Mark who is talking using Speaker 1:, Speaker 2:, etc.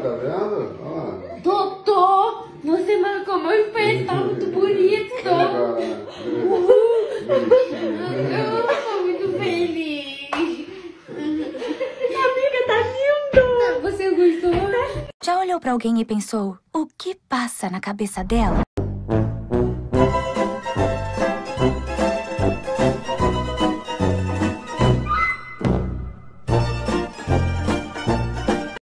Speaker 1: tá vendo? Olha lá.
Speaker 2: Doutor, você marcou meu espelho, tá muito bonito. Eu tô muito feliz.
Speaker 3: Amiga, tá lindo.
Speaker 2: Você gostou?
Speaker 4: Já olhou pra alguém e pensou, o que passa na cabeça dela?